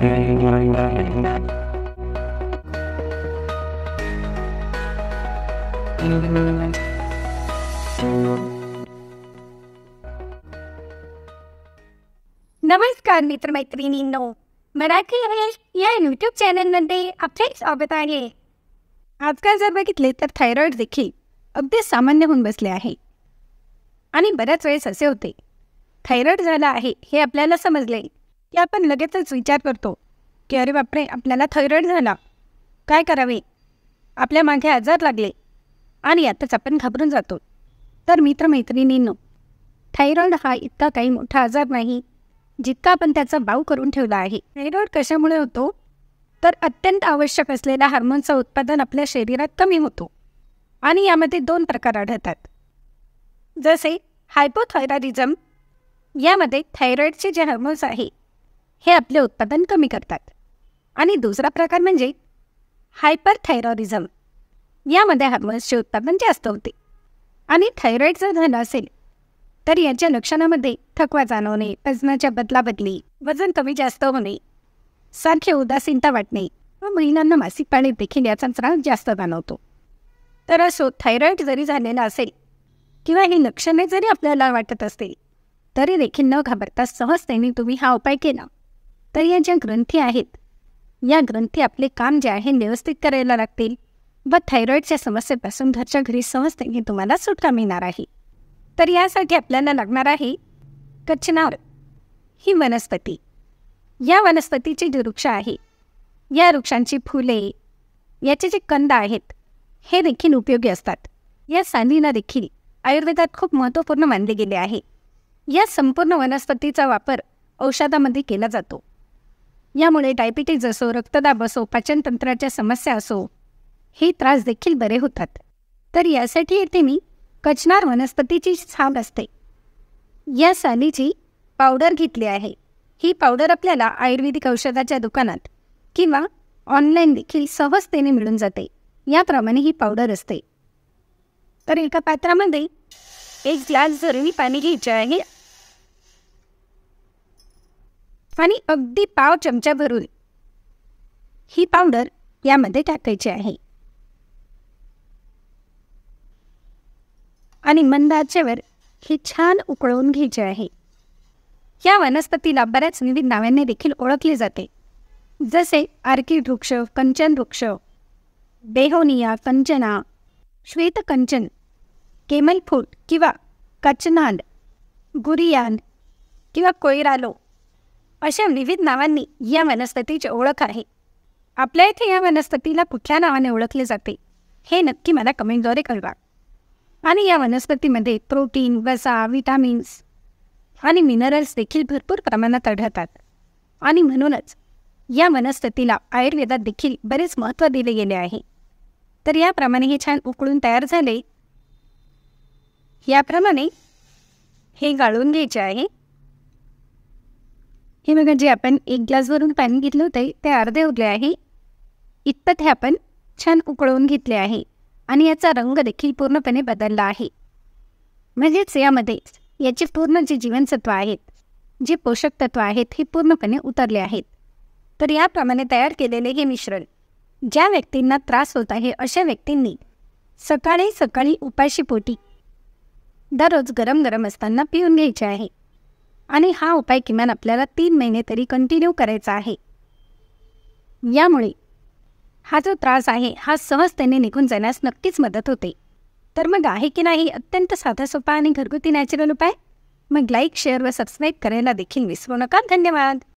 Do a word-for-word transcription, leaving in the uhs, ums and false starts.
नमस्कार मित्रमैत्रिणींनो, मराठी हेल्थ या यूट्यूब चॅनलमध्ये आपले स्वागत आहे. आजकाल जर बघितले तर थायरॉइड देखील अगदी सामान्य होऊन बसले आहे. आणि बऱ्याच वेळेस असे होते, थायरॉइड झाला आहे हे आपल्याला समजले की आपण लगेचच विचार करतो की अरे बापरे, आपल्याला थायरॉइड झाला, काय करावे, आपल्या मागे आजार लागले आणि यातच आपण घाबरून जातो. तर मित्रमैत्रिणींनो, थायरॉइड हा इतका काही मोठा आजार नाही जितका आपण त्याचा बाव करून ठेवला आहे. थायरॉइड कशामुळे होतो तर अत्यंत आवश्यक असलेल्या हार्मोनचं उत्पादन आपल्या शरीरात कमी होतो आणि यामध्ये दोन प्रकार आढळतात. जसे हायपोथायरॉइडिझम, यामध्ये थायरॉइडचे जे हार्मोन्स आहे हे आपले उत्पादन कमी करतात. आणि दुसरा प्रकार म्हणजे हायपरथायरॉइडिझम, यामध्ये हार्मोन्सचे उत्पादन जास्त होते. आणि थायरॉइड जर झालं असेल तर याच्या लक्षणामध्ये थकवा जाणवणे, वजनाच्या बदलाबदली, वजन कमी जास्त होणे, सारखे उदासीनता वाटणे व महिलांना मासिक पाळी देखील याचा त्रास जास्त जाणवतो. तर असो, थायरॉइड जरी झालेला असेल किंवा ही लक्षणे जरी आपल्याला वाटत असतील तरी देखील न घाबरता सहजतेने तुम्ही हा उपाय केला तर या ज्या ग्रंथी आहेत या ग्रंथी आपले काम जे आहे व्यवस्थित करायला लागतील व थायरॉइडच्या समस्येपासून घरच्या घरी सहजतेने तुम्हाला सुटका मिळणार आहे. तर यासाठी आपल्याला लागणार आहे कचनार ही वनस्पती. या वनस्पतीचे जे वृक्ष आहे, या वृक्षांची फुले, याचे जे कंद आहेत हे देखील उपयोगी असतात. या सालीला देखील आयुर्वेदात खूप महत्त्वपूर्ण मानले गेले आहे. या संपूर्ण वनस्पतीचा वापर औषधामध्ये केला जातो. यामुळे डायबिटीज असो, रक्तदाब असो, पाचनतंत्राच्या समस्या असो, हे त्रास देखील बरे होतात. तर यासाठी येथे मी कचनार वनस्पतीची साल असते या सालीची पावडर घेतली आहे. ही पावडर आपल्याला आयुर्वेदिक औषधाच्या दुकानात किंवा ऑनलाईन देखील सहजतेने मिळून जाते. याप्रमाणे ही पावडर असते. तर एका पात्रामध्ये एक ग्लास गरमी पाणी घ्यायचे आहे आणि अगदी पाव चमचा भरून ही पावडर यामध्ये टाकायची आहे आणि मंद आचेवर हे छान उकळवून घ्यायचे आहे. या वनस्पतीला बऱ्याच विविध नावांनी देखील ओळखले जाते, जसे आर्किड वृक्ष, कंचन वृक्ष, बेहोनिया, कंचना, श्वेतकंचन, केमलफूट किंवा कचनाड, गुरियान किंवा कोयरालो अशा विविध नावांनी या वनस्पतीची ओळख आहे. आपल्या इथे या वनस्पतीला कुठल्या नावाने ओळखले जाते हे नक्की मला कमेंटद्वारे कळवा. आणि या वनस्पतीमध्ये प्रोटीन, वसा, विटामिन्स आणि मिनरल्स देखील भरपूर प्रमाणात आढळतात. आणि म्हणूनच या वनस्पतीला आयुर्वेदात देखील बरेच महत्त्व दिले गेले आहे. तर याप्रमाणे हे छान उकळून तयार झाले. याप्रमाणे हे गाळून घ्यायचे आहे. हे बघा, जे आपण एक ग्लासवरून पाणी घेतलं होते ते अर्धे उरले आहे. इतपत हे आपण छान उकळवून घेतले आहे आणि याचा रंग देखील पूर्णपणे बदलला आहे. म्हणजेच यामध्ये याचे पूर्ण जे जीवनसत्व आहेत, जे पोषक तत्व आहेत हे पूर्णपणे उतरले आहेत. तर याप्रमाणे तयार केलेले हे मिश्रण ज्या व्यक्तींना त्रास होत आहे अशा व्यक्तींनी सकाळी सकाळी उपाशी पोटी दररोज गरम गरम असताना पिऊन घ्यायचे आहे. आणि हा उपाय किमान आपल्याला तीन महिने तरी कंटिन्यू करायचा आहे. यामुळे हा जो त्रास आहे हा सहजतेने निघून जाण्यास नक्कीच मदत होते. तर मग आहे की नाही अत्यंत साधा सोपा आणि घरगुती नॅचरल उपाय? मग लाईक, शेअर व सबस्क्राईब करायला देखील विसरू नका. धन्यवाद.